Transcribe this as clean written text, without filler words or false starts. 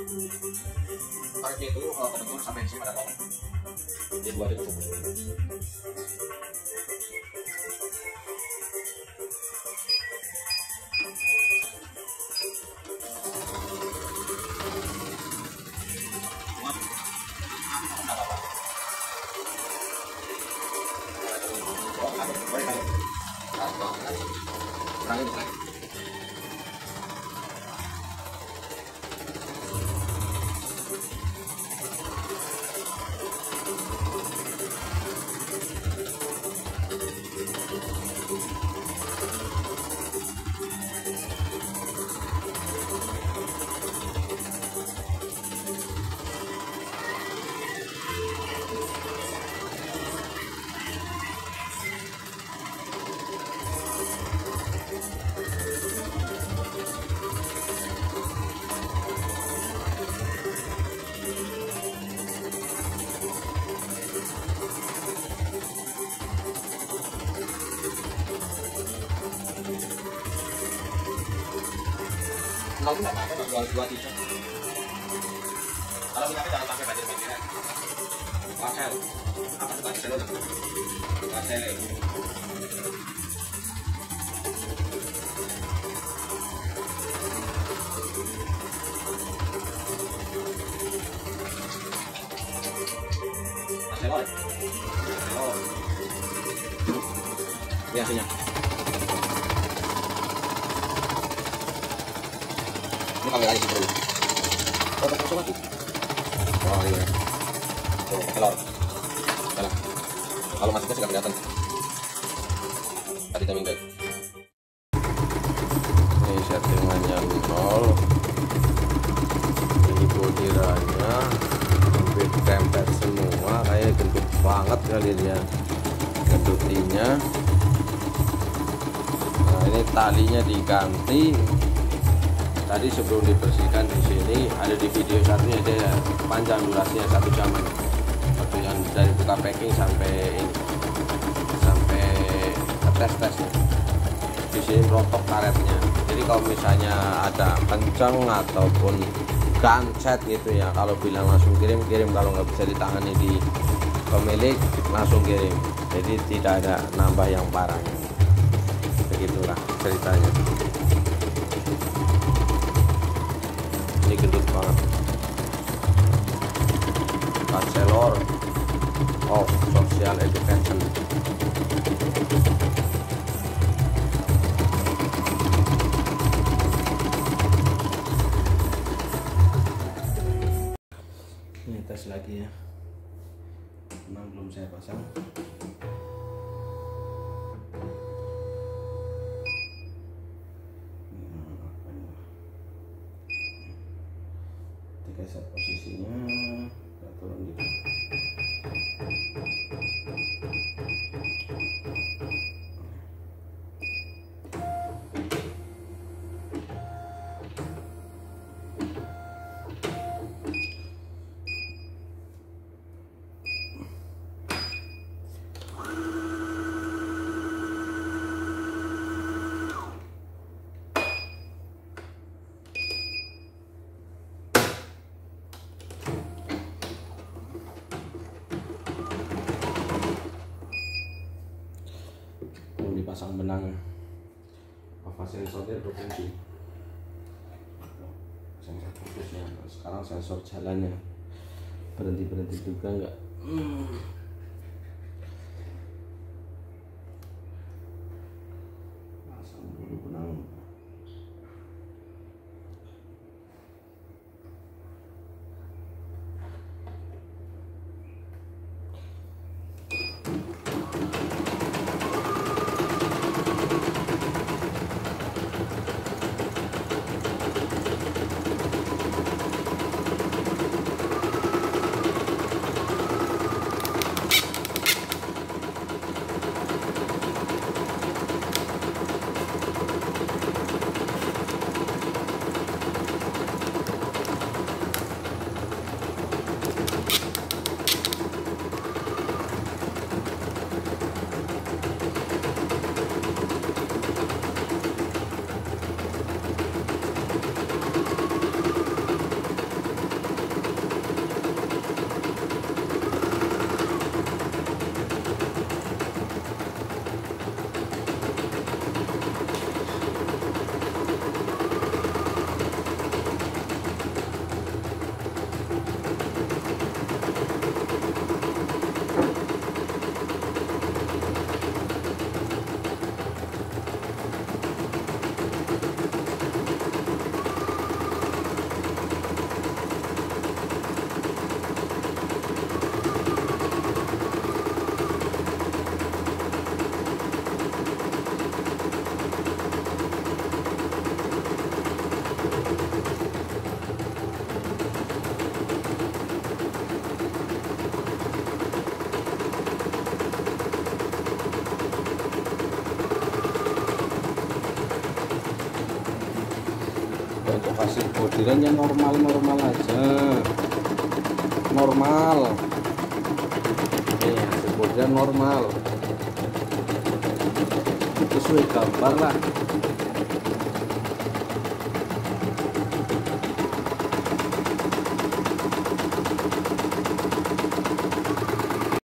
Tarifnya itu benar-benar sampai di sini ada tolong. Jadi 2 itu cukup. Kalau nggak pakai 2 tiga. Kalau minyak jangan pakai banjir-banjiran. Pasel, apa tuh pasel? Pasel. Pasel. Oh. Biasanya. Kalau lagi dulu. Oh, pakai lagi. Oh iya. Oh, telur. Salah. Kalau masuknya sudah kelihatan. Tadi timing guys. Ini settingannya 0. Ini bodirannya hampir tempel semua, kayak gendut banget kalian ya. Gendutinya. Nah, ini talinya diganti. Tadi sebelum dibersihkan di sini ada di video satunya, dia panjang durasinya 1 jam. Waktu yang dari buka packing sampai ini, sampai tes di sini merotok karetnya. Jadi kalau misalnya ada kencang ataupun gancet gitu ya, kalau bilang langsung kirim, kalau nggak bisa ditangani di pemilik langsung kirim. Jadi tidak ada nambah yang parah. Begitulah ceritanya. Ini gendut banget. Bachelor of Social Education. Ini tes lagi ya. Memang belum saya pasang. Set posisinya, kita turun dikit. Dipasang benang apa sensornya berfungsi. Sensor fokusnya sekarang, sensor jalannya berhenti juga enggak. Pasang dulu benang. hasil bordirannya normal aja, normal. Nih hasil bordiran normal, sesuai gambar lah.